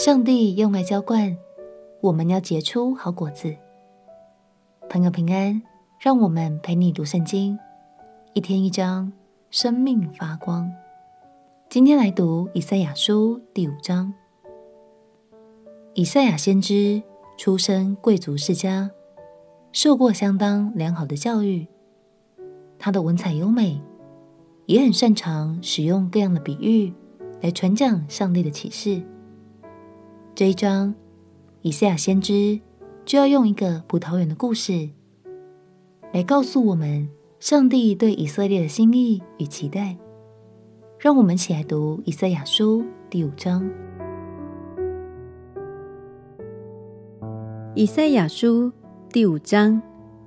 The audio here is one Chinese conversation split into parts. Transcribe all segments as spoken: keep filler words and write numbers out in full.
上帝用爱浇灌，我们要结出好果子。朋友平安，让我们陪你读圣经，一天一章，生命发光。今天来读以赛亚书第五章。以赛亚先知出身贵族世家，受过相当良好的教育，他的文采优美，也很擅长使用各样的比喻来传讲上帝的启示。这一章，以赛亚先知就要用一个葡萄园的故事来告诉我们上帝对以色列的心意与期待。让我们一起来读以赛亚书第五章。 以赛亚书第五章。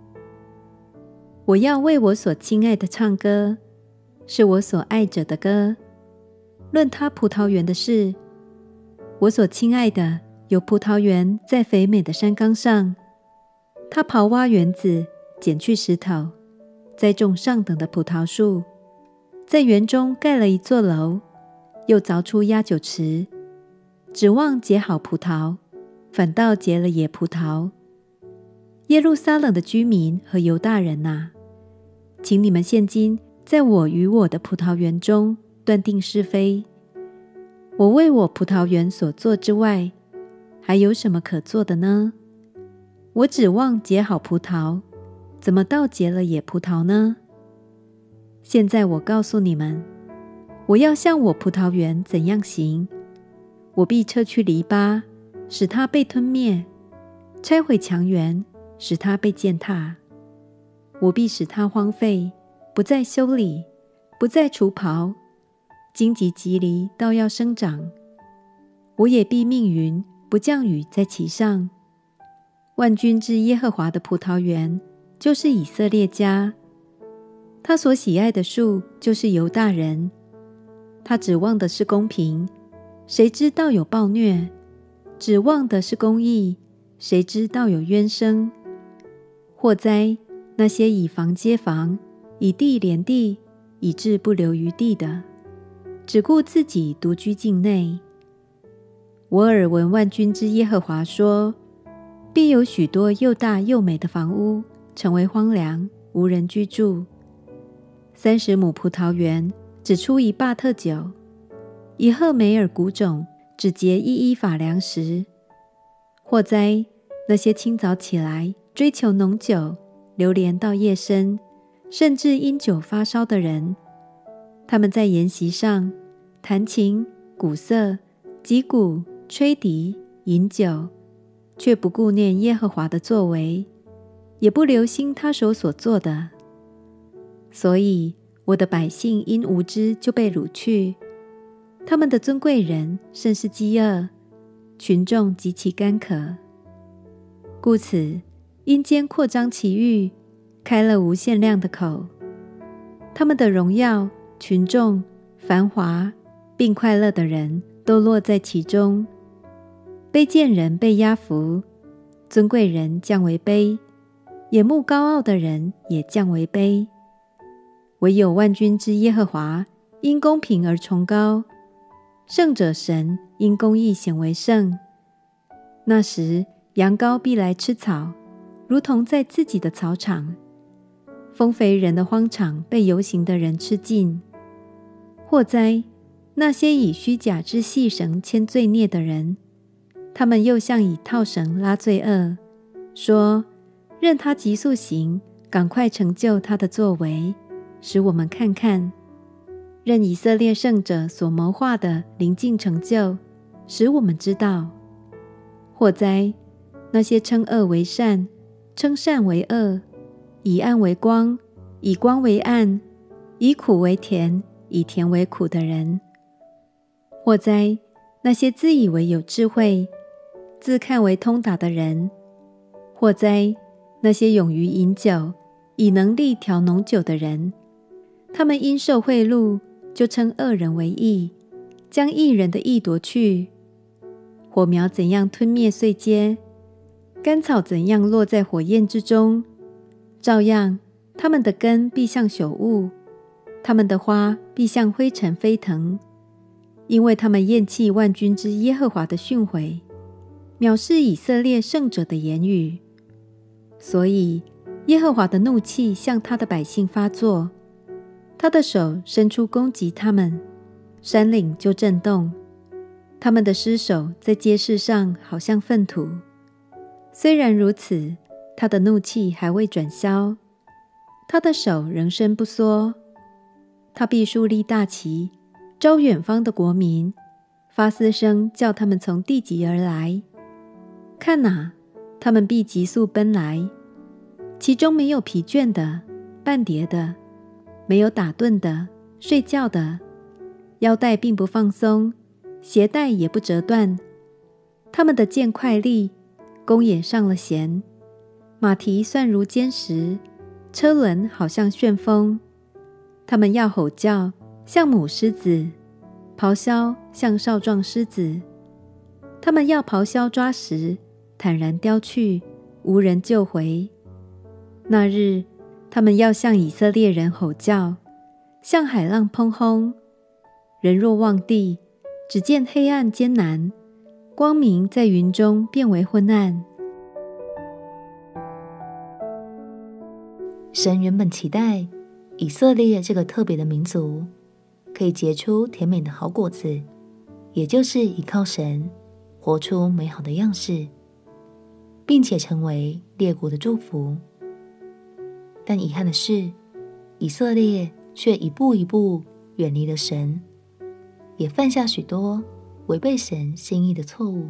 我要为我所亲爱的唱歌，是我所爱者的歌。论他葡萄园的事，我所亲爱的有葡萄园在肥美的山冈上，他刨挖园子，捡去石头，栽种上等的葡萄树，在园中盖了一座楼，又凿出压酒池，指望结好葡萄，反倒结了野葡萄。耶路撒冷的居民和犹大人啊，请你们现今在我与我的葡萄园中断定是非。我为我葡萄园所做之外，还有什么可做的呢？我指望结好葡萄，怎么倒结了野葡萄呢？现在我告诉你们，我要向我葡萄园怎样行？我必撤去篱笆，使它被吞灭；拆毁墙垣，使它被践踏。我必使它荒废，不再修理，不再除刨。荆棘蒺藜倒要生长，我也必命云不降雨在其上。万军之耶和华的葡萄园就是以色列家，他所喜爱的树就是犹大人。他指望的是公平，谁知道有暴虐；指望的是公义，谁知道有冤声。祸哉，那些以房接房，以地连地，以致不留余地的，只顾自己独居境内。我耳闻万军之耶和华说，必有许多又大又美的房屋成为荒凉，无人居住。三十亩葡萄园只出一坝特酒，以赫梅尔谷种只结一伊法粮食。祸哉，那些清早起来追求浓酒，流连到夜深，甚至因酒发烧的人，他们在筵席上弹琴、鼓瑟、击鼓、吹笛、饮酒，却不顾念耶和华的作为，也不留心他手所做的。所以我的百姓因无知就被掳去，他们的尊贵人甚是饥饿，群众极其干渴。故此阴间扩张其域，开了无限量的口。他们的荣耀、群众、繁华并快乐的人都落在其中。卑贱人被压服，尊贵人降为卑，眼目高傲的人也降为卑。唯有万军之耶和华因公平而崇高，圣者神因公义显为圣。那时羊羔必来吃草，如同在自己的草场。丰肥人的荒场被游行的人吃尽。祸哉，那些以虚假之细绳牵罪孽的人，他们又像以套绳拉罪恶，说任他急速行，赶快成就他的作为，使我们看看。任以色列圣者所谋划的临近成就，使我们知道。祸哉，那些称恶为善，称善为恶，以暗为光，以光为暗，以苦为甜，以甜为苦的人。祸哉，那些自以为有智慧，自看为通达的人。祸哉，那些勇于饮酒，以能力调浓酒的人。他们因受贿赂，就称恶人为义，将义人的义夺去。火苗怎样吞灭碎秸，甘草怎样落在火焰之中，照样他们的根必像朽物，他们的花必像灰尘飞腾。 因为他们厌弃万军之耶和华的训诲，藐视以色列圣者的言语，所以耶和华的怒气向他的百姓发作，他的手伸出攻击他们，山岭就震动，他们的尸首在街市上好像粪土。虽然如此，他的怒气还未转消，他的手仍伸不缩，他必树立大旗，招远方的国民，发嘶声叫他们从地极而来。看哪，他们必急速奔来，其中没有疲倦的、半跌的，没有打盹的、睡觉的，腰带并不放松，鞋带也不折断。他们的剑快利，弓也上了弦，马蹄算如坚石，车轮好像旋风。他们要吼叫，像母狮子，咆哮，像少壮狮子。他们要咆哮抓食，坦然叼去，无人救回。那日，他们要向以色列人吼叫，像海浪砰轰。人若望地，只见黑暗艰难，光明在云中变为昏暗。 神原本期待以色列这个特别的民族可以结出甜美的好果子，也就是依靠神活出美好的样式，并且成为列国的祝福。但遗憾的是，以色列却一步一步远离了神，也犯下许多违背神心意的错误。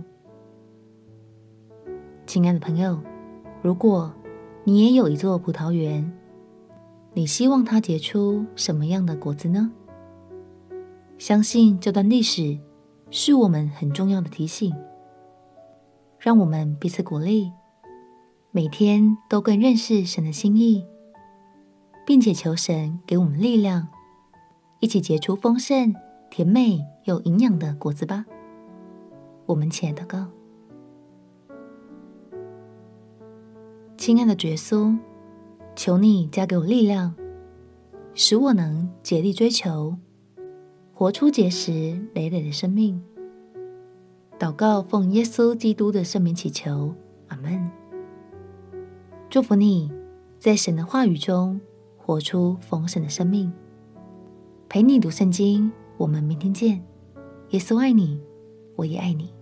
亲爱的朋友，如果你也有一座葡萄园，你希望它结出什么样的果子呢？相信这段历史是我们很重要的提醒，让我们彼此鼓励，每天都更认识神的心意，并且求神给我们力量，一起结出丰盛、甜美又营养的果子吧。我们起来祷告。亲爱的主耶稣，求你加给我力量，使我能竭力追求，活出结实累累的生命。祷告奉耶稣基督的圣名祈求，阿们。祝福你在神的话语中活出丰盛的生命。陪你读圣经，我们明天见。耶稣爱你，我也爱你。